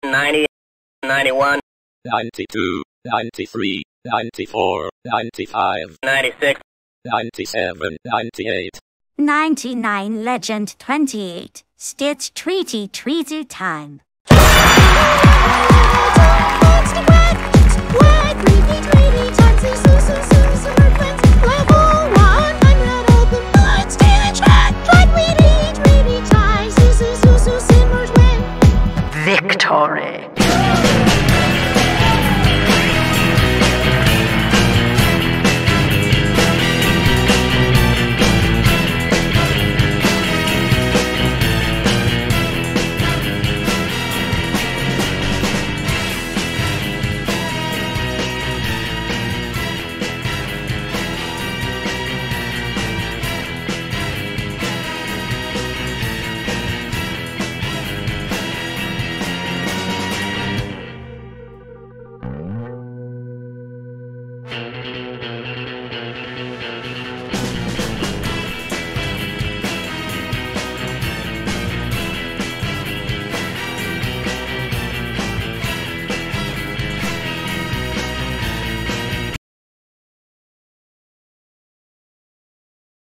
90, 91, 92, 93, 94, 95, 96, 97, 98. 99 Legend 28 Stitch Treaty Treaty Time. Victory.